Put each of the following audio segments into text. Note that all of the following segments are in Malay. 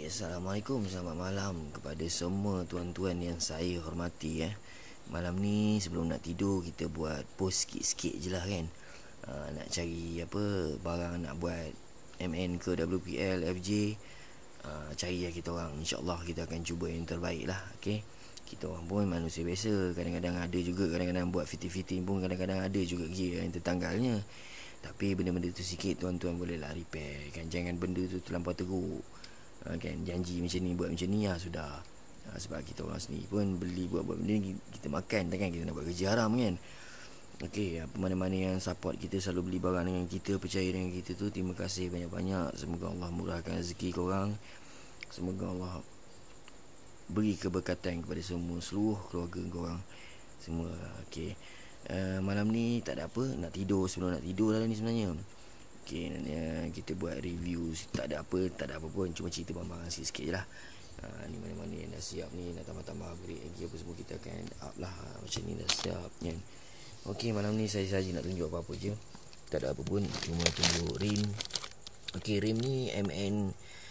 Okey, Assalamualaikum, selamat malam kepada semua tuan-tuan yang saya hormati. Malam ni sebelum nak tidur, kita buat post sikit-sikit je lah kan. Nak cari apa, barang nak buat MN ke WPL, FJ. Cari lah kita orang. InsyaAllah kita akan cuba yang terbaik lah. Okay? Kita orang pun manusia biasa. Kadang-kadang ada juga, kadang-kadang buat fitting-fitting pun kadang-kadang ada juga gear yang tertanggalnya. Tapi benda-benda tu sikit tuan-tuan boleh lah repair kan. Jangan benda tu terlampau teruk kan, janji macam ni buat macam ni sudah. Sebab kita orang sendiri pun beli buat benda ni kita makan, takkan kita nak buat kerja haram kan. Okey, mana-mana yang support kita, selalu beli barang dengan kita, percaya dengan kita tu, terima kasih banyak-banyak. Semoga Allah murahkan rezeki korang. Semoga Allah beri keberkatan kepada semua, seluruh keluarga korang semua. Okey, malam ni tak ada apa, nak tidur. Sebelum nak tidur lah ni sebenarnya. Okay, kita buat review. Tak ada apa pun, cuma cerita barang-barang sikit-sikit je lah. Ni mana-mana yang dah siap ni, nak tambah-tambah upgrade lagi apa semua, kita akan up lah. Macam ni dah siap kan. Okay, malam ni saya saja nak tunjuk apa-apa je. Tak ada apa pun, cuma tunjuk rim. Okay, rim ni MN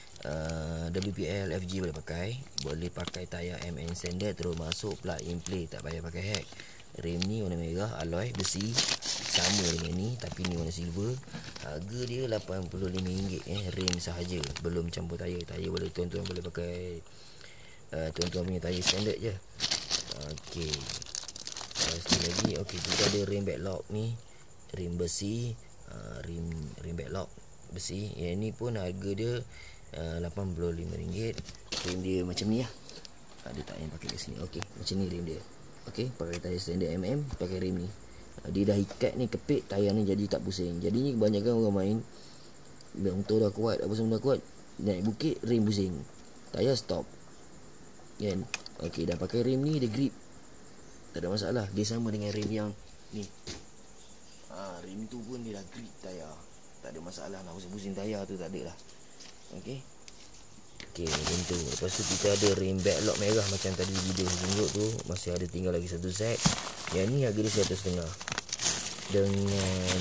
WPL FG boleh pakai. Boleh pakai tayar MN standard, terus masuk plug in play, tak payah pakai hack. Rim ni warna merah, alloy besi, sama dengan ni, tapi ni warna silver. Harga dia RM85 rim sahaja, belum campur tayar. Tayar boleh tuan-tuan boleh pakai tuan-tuan punya tayar standard je. Okey, satu lagi. Okey, kita ada rim backlock ni, rim besi, rim backlock besi. Yang ni pun harga dia RM85. Rim dia macam ni lah. Dia tak payah pakai kat sini. Okey, macam ni rim dia. Okey, pakai tayar standard pakai rim ni. Dia dah ikat ni, kepit tayar ni, jadi tak pusing. Jadi ni kebanyakan orang main motor dah kuat, apa semua dah kuat, naik bukit rim pusing, tayar stop kan. Okey, dah pakai rim ni, dia grip, tak ada masalah. Dia sama dengan rim yang ni. Rim tu pun dia dah grip tayar, tak ada masalah. Nak pusing-pusing tayar tu tak ada lah. Okey, rim tu. Lepas tu kita ada rim backlock merah macam tadi video tunjuk tu. Masih ada tinggal lagi satu set. Yang ni harga dia RM100.5. Dengan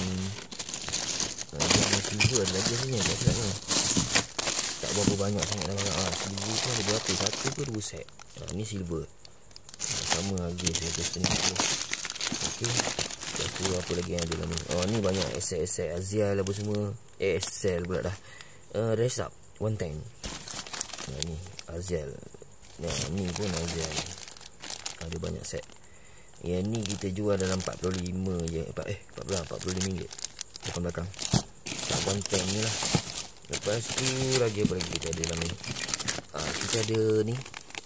silver ada lagi sini, tak berapa banyak sangat dah barang. Silver tu ada berapa? Satu ke dua set. Ni silver, sama harga RM100.5. Okey, lepas tu apa lagi yang ada dalam ni? Ni banyak aset-aset Azial apa semua. Excel pula dah. Rest up one tank. Ni Azial. Ni pun Azial. Ada banyak set. Yang ni kita jual dalam 45 je. RM45 depan belakang. Sabun tank ni lah. Lepas tu lagi apa lagi kita ada dalam ni? Kita ada ni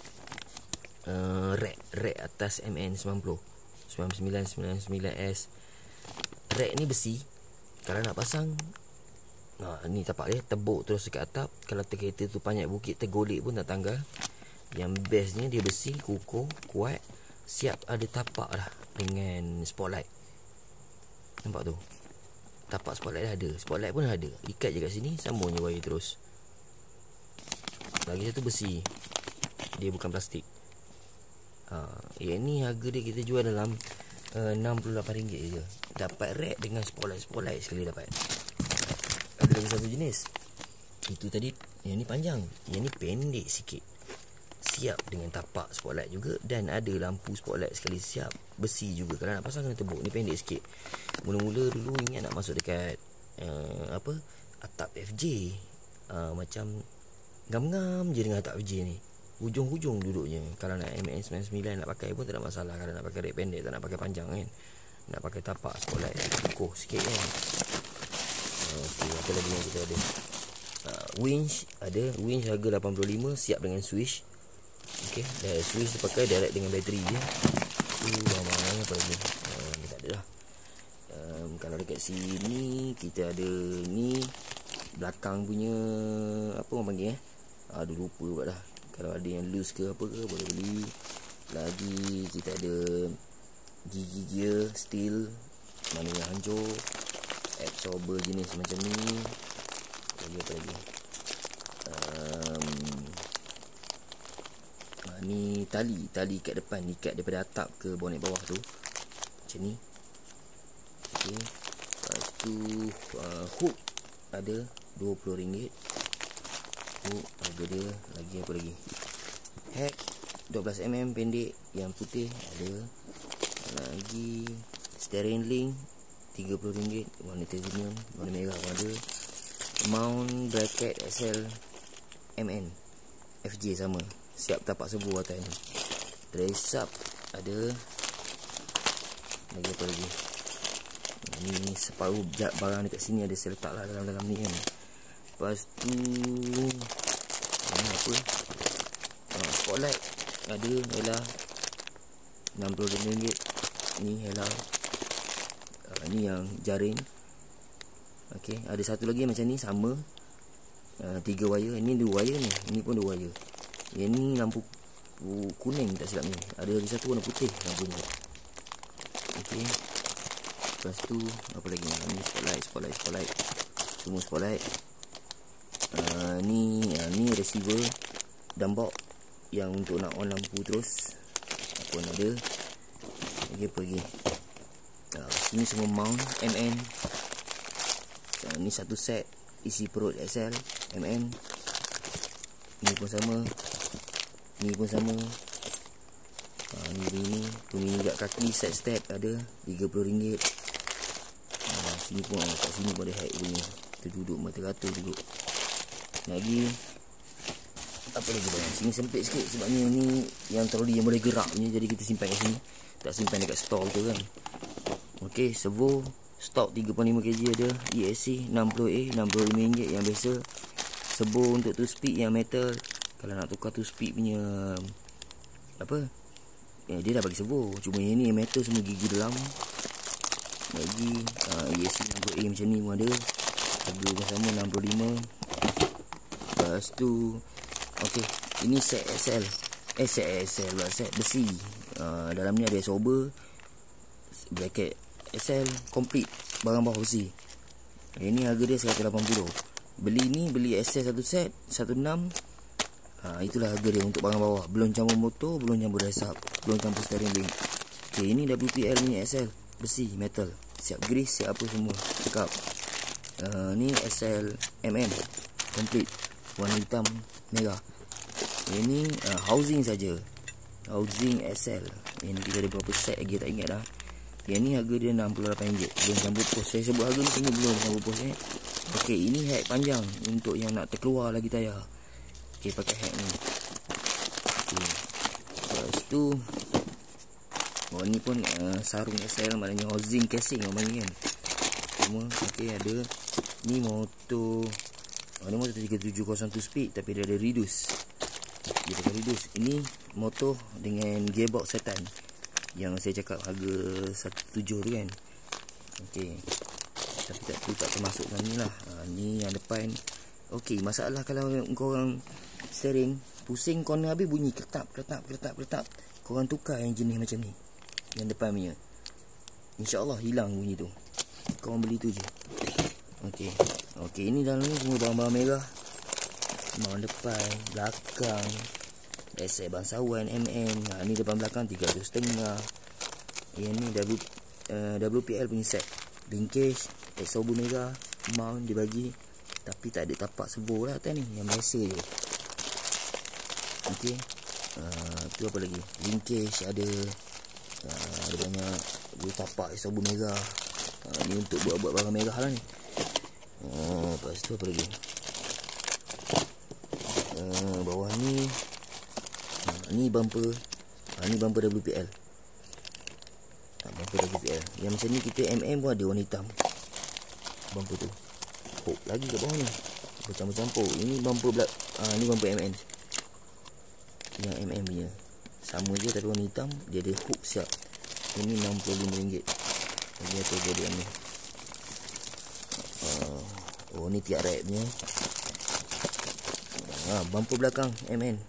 rack atas MN 90 9999S. Rack ni besi. Kalau nak pasang, ni tapak dia, tebuk terus dekat atap. Kalau kereta tu panjat bukit, tergolek pun tak tanggal. Yang bestnya dia besi, kukuh, kuat, siap ada tapak dah dengan spotlight. Nampak tu, tapak spotlight dah ada, spotlight pun ada. Ikat je kat sini, sambung je wire terus. Lagi satu besi, dia bukan plastik. Yang ni harga dia kita jual dalam RM68 je. Dapat rack dengan spotlight sekali dapat. Ada lagi satu jenis, itu tadi. Yang ni panjang, yang ni pendek sikit, siap dengan tapak spotlight juga, dan ada lampu spotlight sekali siap. Besi juga, kalau nak pasang kena tebuk. Ni pendek sikit. Mula-mula dulu ingat nak masuk dekat atap FJ, macam ngam-ngam je dengan atap FJ ni, hujung-hujung duduknya. Kalau nak MN99 nak pakai pun tak ada masalah. Kalau nak pakai rack pendek, tak nak pakai panjang kan, nak pakai tapak spotlight kukuh sikit kan. Okey, apa lagi yang kita ada? Winch ada. Winch harga RM85, siap dengan switch. Okey, switch tu pakai direct dengan bateri je. Barang-barang apa lagi? Ni tak ada lah. Kalau dekat sini kita ada ni, belakang punya apa orang panggil aduh lupa pula dah. Kalau ada yang loose ke apa ke, boleh beli. Lagi kita ada gigi gear steel, mana yang hancur, absorber jenis macam ni. Lagi apa lagi? Ni tali kat depan, ikat daripada atap ke bonet bawah tu, macam ni. Okey, lepas tu hook ada RM20. tu harga dia lagi apa lagi. Hack 12mm pendek yang putih ada. Lagi steering link RM30, warna titanium, warna merah pun ada. Mount bracket SL MN FJ sama, siap tapak servo atas ni. Tray sub ada. Lagi apa lagi? Ni separuh barang dekat sini ada saya letak lah dalam ni kan. Lepas tu ni apa? Spotlight ada Hella RM65. Ni Hella. Ni yang jaring. Okey, ada satu lagi macam ni sama. 3 wire. Ini 2 wire ni. Ini pun 2 wire. Yang ni lampu kuning tak silap ni. Ada lagi satu warna putih lampunya. Okey. Lepas tu apa lagi? Ni spotlight. Semua spotlight. Ni receiver dan box yang untuk nak on lampu terus. Apa pun ada. Lagi apa lagi? Sini semua mount MN. Ni satu set isi perut SL MN. Ni pun sama. Ni pun sama. Ni pemini kat kaki set step ada RM30. Sini pun kat sini pun ada hack punya. Kita duduk mata rata juga. Lagi apa lagi bang? Sini sempit sikit sebab ni yang troli yang boleh gerak punya, jadi kita simpan kat sini. Tak simpan dekat stall tu kan. Okey, servo stok 3.5 kg ada. ESC 60A RM65 yang biasa. Servo untuk 2 speed yang metal. Kalau nak tukar 2 speed punya apa? Dia dah bagi servo. Cuma yang ni yang metal semua gigi dalam. Lagi ESC 60A macam ni pun ada. Harga pun sama RM65. Lepas tu okey, ini set SL. Set besi. Dalam ni ada sober, bracket SL complete, barang bawah besi. Ini harga dia RM180. Beli SL satu set 16. Itulah harga dia untuk barang bawah. Belum campur motor, belum campur dasap, belum campur steering link. Okey, ini WPL ni SL besi metal. Siap grease, siap apa semua. Cakap. Ni SL MM complete, warna hitam merah. Ini housing saja. Housing SL. Ini kita ada berapa set lagi tak ingat dah. Yang ni harga dia RM68. Belum campur pos. Saya sebut harga ni semua belum campur pos ni. Okey, ini hack panjang untuk yang nak terkeluar lagi tayar. Okey, pakai hack ni. Okey. Lepas tu ni pun sarung SL, maknanya housing casing orang panggil kan. Semua okey ada. Ni motor. Ni motor 3702 speed tapi dia ada reduce. Dia pakai reduce. Ini motor dengan gearbox setan yang saya cakap harga 17 tu kan. Okey. Tapi tak termasuk dalam ni lah. Ni yang depan. Okey, masalah kalau korang steering pusing corner habis bunyi ketap. Korang tukar yang jenis macam ni. Yang depan punya. InsyaAllah hilang bunyi tu. Korang beli tu je. Okey. Okey, ini dalam ni semua barang-barang merah. Mount depan, belakang, SL bangsawan MN. Ni depan belakang 300.5. Yang ni WPL punya set. Linkage, exhaust merah, mount dibagi. Tapi tak ada tapak servo lah atas ni, yang biasa je. Okey. Tu apa lagi? Linkage ada. Ada banyak dua tapak exhaust merah. Ni untuk buat barang merah lah ni. Lepas tu apa lagi? Bawah ni ni bumper. Ni bumper WPL. Bumper WPL. Yang macam ni kita MM pun ada warna hitam. Bumper tu. Hook lagi kat bawah ni. Bercampur-campur. Ini bumper ni bumper MN. Yang MM punya. Sama je tapi warna hitam. Dia ada hook siap. Ini RM65. Lagi apa jadi ni? Ni tiap rap punya. Bumper belakang MN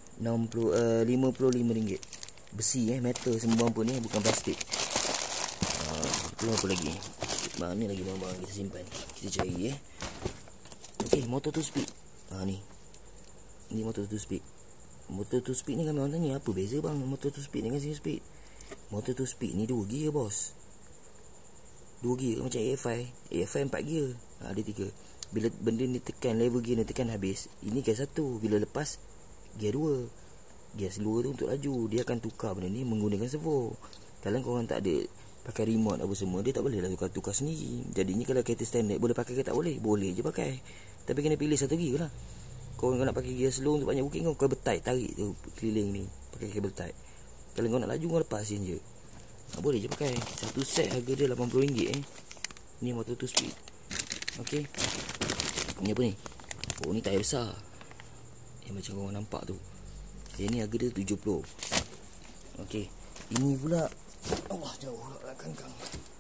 RM55. Besi metal semua bumper ni, bukan plastik. Itu apa lagi? Ni lagi barang-barang kita simpan. Kita cari Okey, motor 2 speed. Ni motor 2 speed. Motor 2 speed ni kami orang tanya apa beza bang motor 2 speed dengan 6 speed. Motor 2 speed ni 2 gear bos. 2 gear macam AFI 4 gear. Ada 3. Bila benda ni tekan, level gear ni tekan habis, ini gear 1. Bila lepas, gear 2. Gear 2 tu untuk laju. Dia akan tukar benda ni menggunakan servo. Kalau korang tak ada pakai remote apa semua, dia tak boleh lah tukar sendiri. Jadinya kalau kereta standard, boleh pakai ke tak boleh? Boleh je pakai. Tapi kena pilih satu gear lah. Kau nak pakai gear slow untuk banyak bukit, kau betai tarik tu keliling ni, pakai kabel tight. Kalau kau nak laju, kau lepasin je. Boleh je pakai. Satu set harga dia RM80 Ni motor 2 speed. Okey. Ni apa ni? Oh, ni tayar besar yang macam korang nampak tu. Yang ni harga dia 70. Okey. Ini pula, Allah, jauh lah kangkang.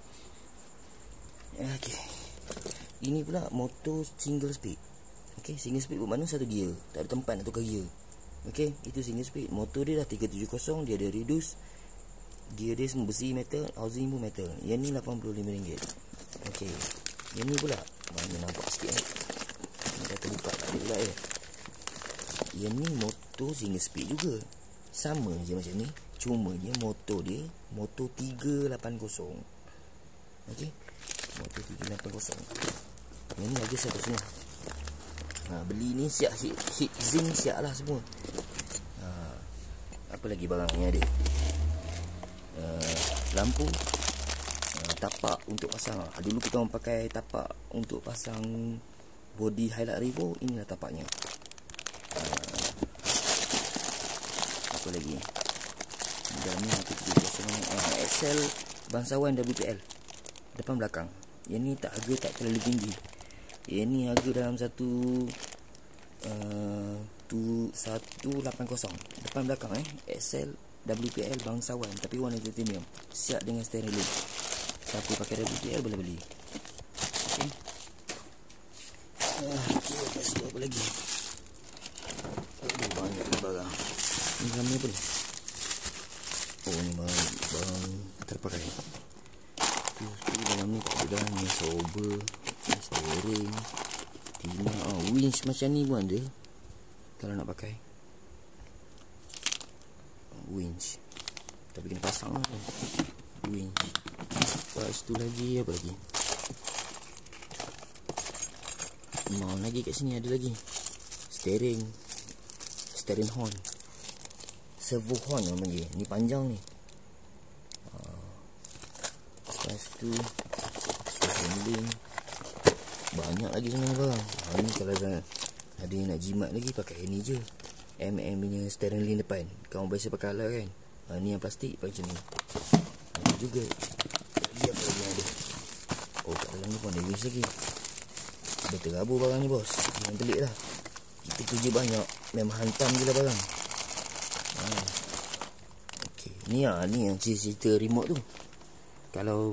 Okey. Ini pula motor single speed. Okey, single speed bermakna satu gear, tak ada tempat nak tukar gear. Okey, itu single speed. Motor dia dah 370, dia ada reduce. Gear dia semua besi metal, housing pun metal. Yang ni RM85. Okey. Yang ni pula, mana nampak sikit ni. Ni dah terbuka tak ada pula ya. Yang ni motor single speed juga. Sama je macam ni. Cuma dia motor 380. Okey. Motor 380. Yang ni harga 1.5. Beli ni siap hit zinc siap lah semua. Apa lagi barang ni ada? Lampu, tapak untuk pasang. Dulu kita orang pakai tapak untuk pasang body highlight Revo. Inilah tapaknya. Apa lagi? Dalam ni Excel bangsawan WPL depan belakang. Yang ni harga tak terlalu tinggi. Yang ni harga dalam 180 depan belakang Excel WPL bangsawan tapi warna titanium, siap dengan steering wheel. Siapa pakai WPL boleh beli. Okey. Lepas tu apa lagi? Banyak barang. Ni gambar apa ni? Oh, ni barang terpakai. Tu dalam ni tak ada ni sober, steering, tina, winch macam ni pun ada. Kalau nak pakai winch, tapi kena pasang lah winch. Lepas tu lagi apa lagi? Lagi kat sini ada lagi steering horn, servo horn nama dia. Ni panjang ni. Lepas tu handling, banyak lagi sebenarnya barang. Ni kalau ada yang nak jimat lagi, pakai ni je, punya steering wheel depan. Kau biasa pakai alat kan. Ni yang plastik pakai macam ni. Ada juga. Lagi apa lagi ada? Oh, kat dalam ni pun ada winch lagi. Dah terabur barang ni bos. Yang pelik lah. Kita kerja banyak, memang hantam je lah barang. Okay. Ni yang cerita remote tu. Kalau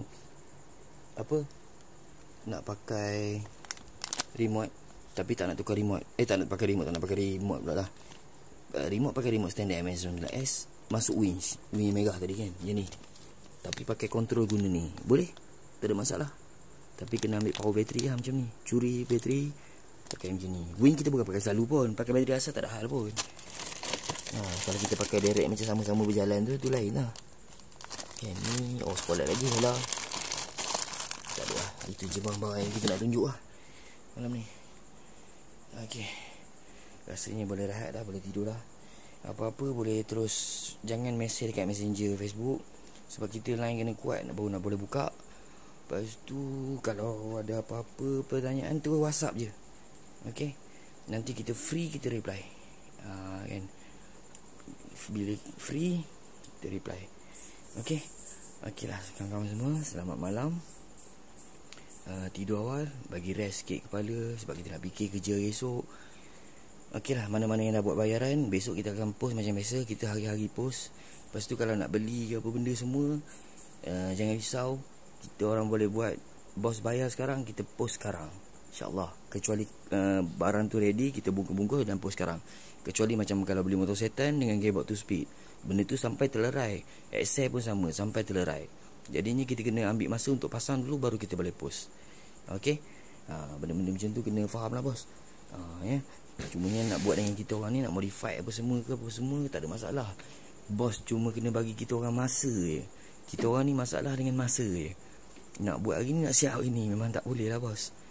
nak pakai remote tapi tak nak tukar remote, tak nak pakai remote pula lah. Remote pakai remote standard MS19S, masuk winch merah tadi kan, yang ni. Tapi pakai kontrol guna ni, boleh, tak ada masalah. Tapi kena ambil power bateri lah macam ni. Curi bateri, pakai macam ni. Winch kita bukan pakai selalu pun, pakai bateri asal tak ada hal pun. Kalau kita pakai direct macam sama-sama berjalan tu lain lah. Okay, ni spotlight lagi lah. Tak ada lah. Itu je barang-barang yang kita nak tunjuk lah malam ni. Okay, rasanya boleh rehat dah, boleh tidur dah. Apa-apa boleh terus, jangan mesej dekat messenger Facebook, sebab kita line kena kuat baru nak boleh buka. Lepas tu kalau ada apa-apa pertanyaan tu WhatsApp je. Okay, nanti kita free kita reply. Kan, bila free kita reply. Okay. Okay lah kawan-kawan semua, selamat malam. Tidur awal, bagi rest sikit kepala, sebab kita nak fikir kerja esok. Okey lah, mana-mana yang dah buat bayaran, besok kita akan post macam biasa. Kita hari-hari post. Lepas tu kalau nak beli apa benda semua, jangan risau, kita orang boleh buat. Bos bayar sekarang, kita post sekarang, InsyaAllah. Kecuali barang tu ready, kita bungkus dan post sekarang. Kecuali macam kalau beli motor setan dengan gearbox 2 speed, benda tu sampai terlerai. Excel pun sama, sampai terlerai. Jadinya kita kena ambil masa untuk pasang dulu, baru kita boleh post. Okey. Benda-benda macam tu kena faham lah bos. Ya. Cumanya nak buat dengan kita orang ni, nak modify apa semua ke apa semua, tak ada masalah. Bos cuma kena bagi kita orang masa je. Kita orang ni masalah dengan masa je. Nak buat hari ni, nak siap hari ni, memang tak boleh lah bos.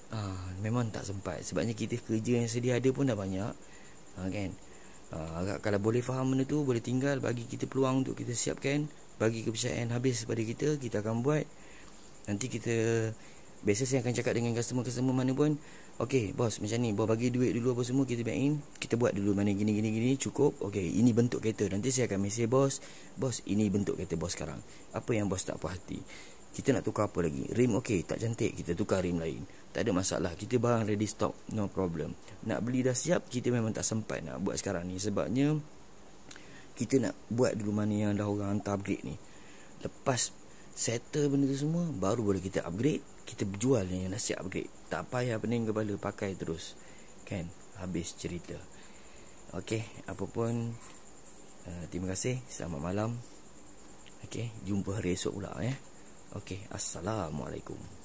Memang tak sempat. Sebabnya kita kerja yang sedia ada pun dah banyak, kan. Agak kalau boleh faham benda tu, boleh tinggal, bagi kita peluang untuk kita siapkan, bagi kepercayaan habis pada kita, kita akan buat. Nanti kita, biasa saya akan cakap dengan customer mana pun, okey bos, macam ni, bos bagi duit dulu apa semua, kita back in, kita buat dulu mana gini cukup. Okey, ini bentuk kereta. Nanti saya akan mesej bos, ini bentuk kereta bos sekarang. Apa yang bos tak puas hati? Kita nak tukar apa lagi? Rim okey, tak cantik, kita tukar rim lain. Tak ada masalah, kita barang ready stock, no problem. Nak beli dah siap, kita memang tak sempat nak buat sekarang ni. Sebabnya kita nak buat dulu mana yang dah orang hantar upgrade ni. Lepas settle benda tu semua, baru boleh kita upgrade. Kita jual yang dah siap upgrade. Tak payah pening kepala, pakai terus, kan? Habis cerita. Okey, apa pun, terima kasih. Selamat malam. Okey, jumpa hari esok pula. Okey, Assalamualaikum.